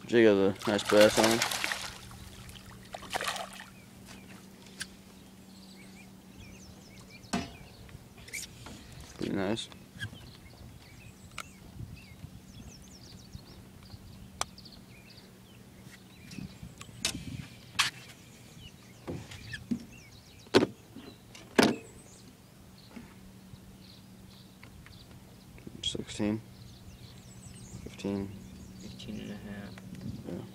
Jig has a nice bass on him. Pretty nice. $16, $15. 15 and a half. Yeah.